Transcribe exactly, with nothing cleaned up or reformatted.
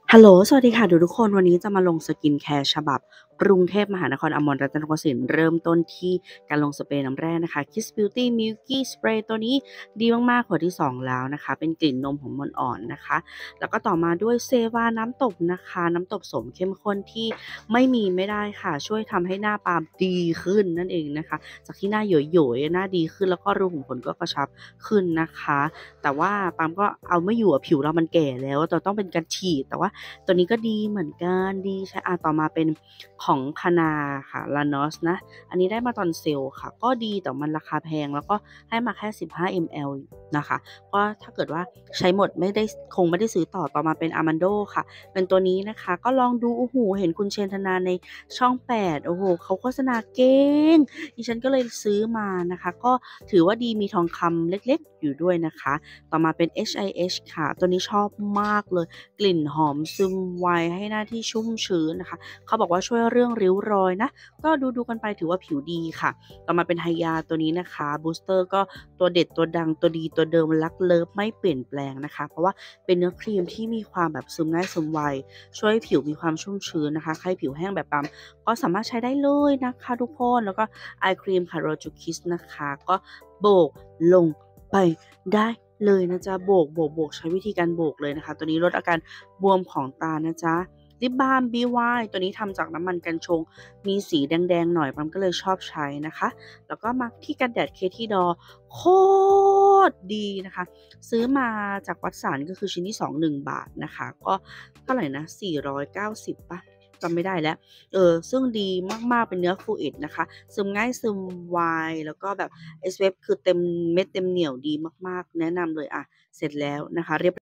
ฮัลโหลสวัสดีค่ะทุกๆคนวันนี้จะมาลงสกินแคร์ฉบับกรุงเทพมหานครอมรรัตนโกสินทร์เริ่มต้นที่การลงสเปรย์น้ำแร่นะคะ Kiss Beauty Milky Spray ตัวนี้ดีมากๆขวดที่สองแล้วนะคะเป็นกลิ่นนมหอมอ่อนๆนะคะแล้วก็ต่อมาด้วยเซวาน้ำตบนะคะน้ำตบโสมเข้มข้นที่ไม่มีไม่ได้ค่ะช่วยทำให้หน้าปาล์มดีขึ้นนั่นเองนะคะจากที่หน้าหย่อยๆหน้าดีขึ้นแล้วก็รูขุมขนก็กระชับขึ้นนะคะแต่ว่าปาล์มก็เอาไม่อยู่อะผิวเรามันแก่แล้วเราต้องเป็นการฉีดแต่ว่า ตัวนี้ก็ดีเหมือนกันดีใช่อาต่อมาเป็นของคานาค่ะ Lanos นะอันนี้ได้มาตอนเซลล์ค่ะก็ดีแต่มันราคาแพงแล้วก็ให้มาแค่สิบห้า มล. นะคะเพราะถ้าเกิดว่าใช้หมดไม่ได้คงไม่ได้ซื้อต่อต่อมาเป็น Armando ค่ะเป็นตัวนี้นะคะก็ลองดูโอ้โฮเห็นคุณเชนธนาในช่องแปดโอ้โฮเขาโฆษณาเก่งดิฉันก็เลยซื้อมานะคะก็ถือว่าดีมีทองคำเล็กๆอยู่ด้วยนะคะต่อมาเป็น เอช ไอ เอช ค่ะตัวนี้ชอบมากเลย กลิ่นหอมซึมไวให้หน้าที่ชุ่มชื้นนะคะเขาบอกว่าช่วยเรื่องริ้วรอยนะก็ดูๆกันไปถือว่าผิวดีค่ะต่อมาเป็นไฮยาตัวนี้นะคะบูสเตอร์ก็ตัวเด็ดตัวดังตัวดีตัวเดิมรักเลิฟไม่เปลี่ยนแปลงนะคะเพราะว่าเป็นเนื้อครีมที่มีความแบบซึมง่ายซึมไวช่วยให้ผิวมีความชุ่มชื้นนะคะใครผิวแห้งแบบปั๊มก็สามารถใช้ได้เลยนะคะทุกคนแล้วก็ไอครีมค่ะ Roju Kiss นะคะก็โบกลงไปได้เลยนะจ๊ะโบกโบกโบกใช้วิธีการโบกเลยนะคะตัวนี้ลดอาการบวมของตานะจ๊ะลิปบาล์ม บี วาย ตัวนี้ทำจากน้ำมันกัญชงมีสีแดงๆหน่อยปั๊มก็เลยชอบใช้นะคะแล้วก็มาที่กันแดด Katy Doll โคตรดีนะคะซื้อมาจากวัดสารก็คือชิ้นที่สอง หนึ่งบาทนะคะก็เท่าไรนะสี่ร้อยเก้าสิบเปล่าจำไม่ได้แล้วเออซึ่งดีมากๆเป็นเนื้อ Fluid นะคะซึมง่ายซึมไวแล้วก็แบบ เอส พี เอฟ คือเต็มเม็ดเต็มเหนี่ยวดีมากๆแนะนำเลยอะเสร็จแล้วนะคะเรียบ